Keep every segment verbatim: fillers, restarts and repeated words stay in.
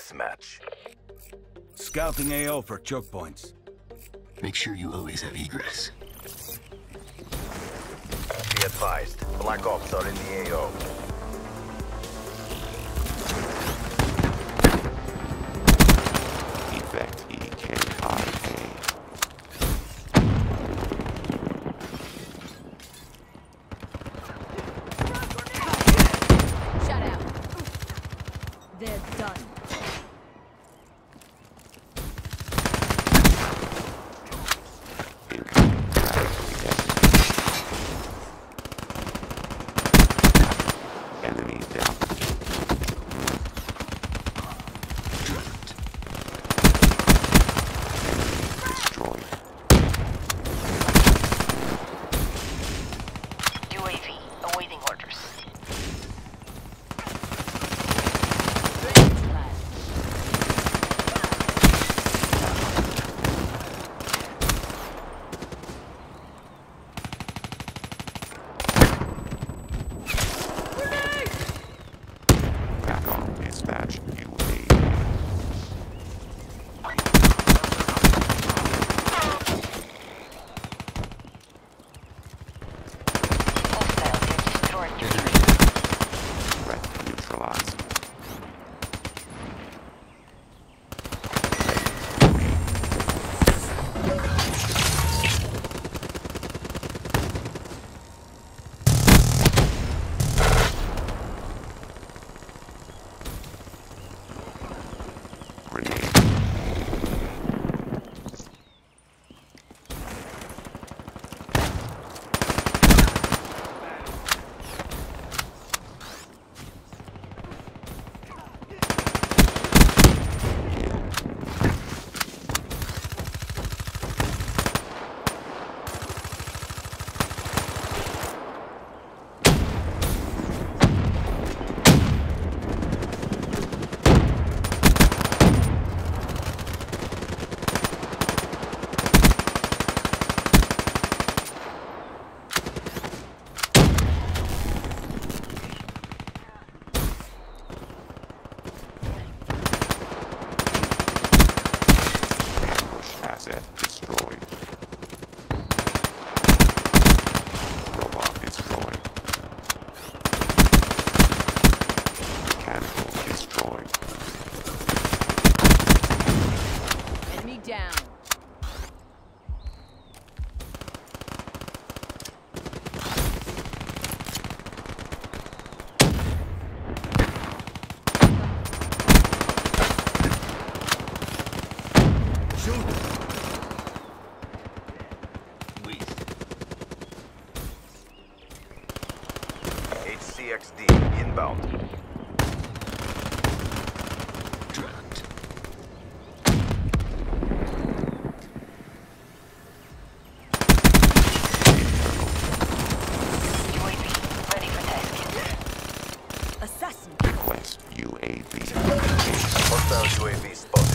deathmatch. Scouting A O for choke points. Make sure you always have egress. Be advised, Black Ops are in the A O. Effect E K I A. Shut out. They're done. Incoming traffic. Enemy down. Dropped. Enemy destroyed. U A V awaiting orders. Back on dispatch U A V. Hostiles have destroyed your tree. Threat neutralized. Grenade. Asset destroyed. Robot destroyed. Mechanical destroyed. Enemy down. H C X D inbound. Dropped. U A V ready for tasking. Assassin. Request U A V. Hostile U A V spotted.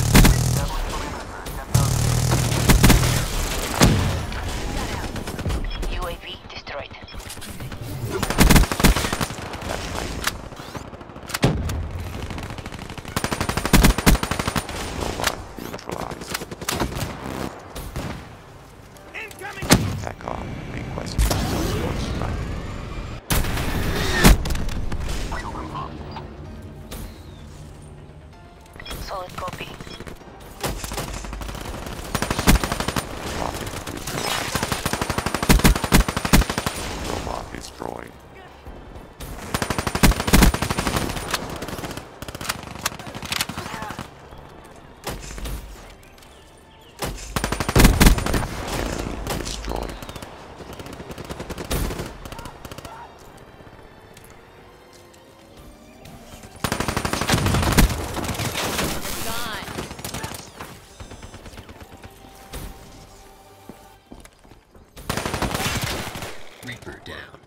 U A V destroyed. That's right. Robot neutralized. Tech off. Request. Strike. Solid copy. Rocket neutralized. Robot destroyed. Enemy destroyed. Gone. Reaper down.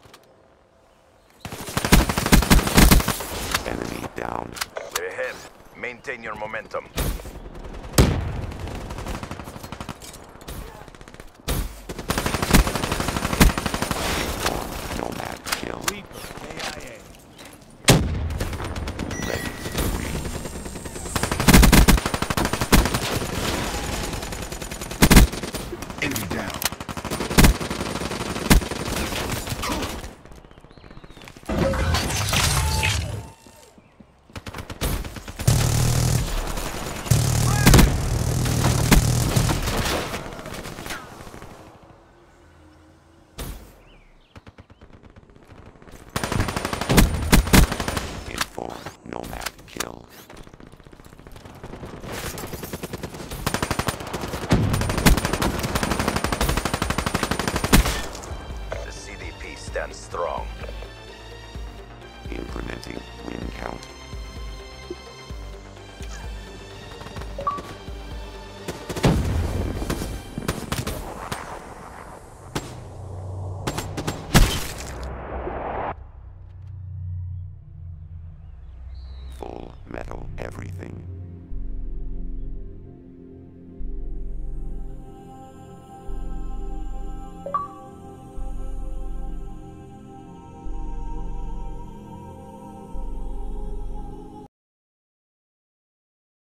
Enemy down. We're ahead. Maintain your momentum. Nomad kill. Weevil A K A Ready to breathe. everything.